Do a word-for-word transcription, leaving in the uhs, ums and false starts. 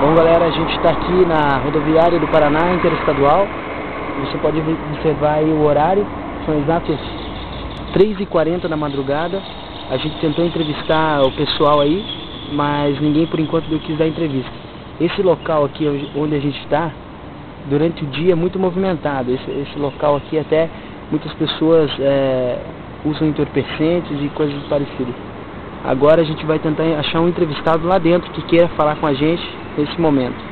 Bom, galera, a gente está aqui na rodoviária do Paraná, interestadual. Você pode observar aí o horário, são exatos três e quarenta da madrugada. A gente tentou entrevistar o pessoal aí, mas ninguém por enquanto não quis dar entrevista. Esse local aqui onde a gente está, durante o dia é muito movimentado. Esse, esse local aqui até muitas pessoas é, usam entorpecentes e coisas parecidas. Agora a gente vai tentar achar um entrevistado lá dentro que queira falar com a gente nesse momento.